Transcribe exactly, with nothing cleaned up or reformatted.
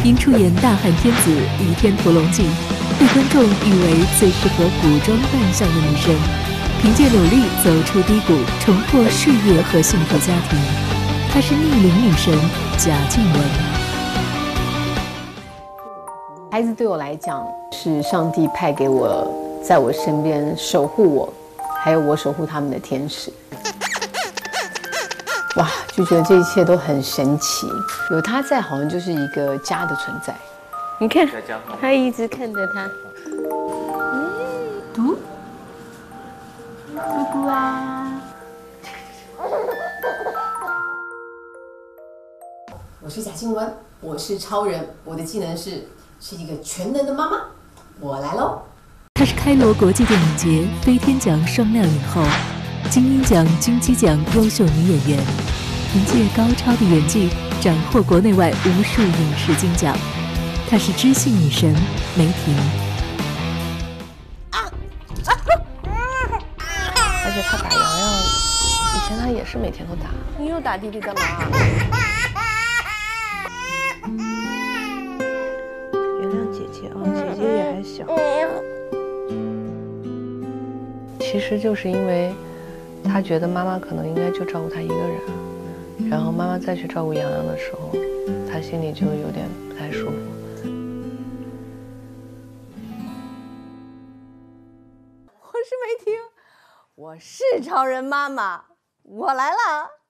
因出演《大汉天子》《倚天屠龙记》，被观众誉为最适合古装扮相的女神。凭借努力走出低谷，重获事业和幸福家庭。她是逆龄女神贾静雯。 孩子对我来讲是上帝派给我，在我身边守护我，还有我守护他们的天使。哇，就觉得这一切都很神奇，有他在，好像就是一个家的存在。你看，他一直看着他。嗯，读，姑姑啊。我是贾静雯，我是超人，我的技能是是一个全能的妈妈。我来喽。 她是开罗国际电影节飞天奖双料影后。金鹰奖、金鸡奖优秀女演员，凭借高超的演技斩获国内外无数影视金奖。她是知性女神梅婷。 啊啊、而且她打洋洋，以前她也是每天都打。你又打弟弟干嘛？原谅姐姐啊，姐姐也还小。其实就是因为。他觉得妈妈可能应该就照顾他一个人，然后妈妈再去照顾洋洋的时候，他心里就有点不太舒服。我是梅婷，我是超人妈妈，我来了。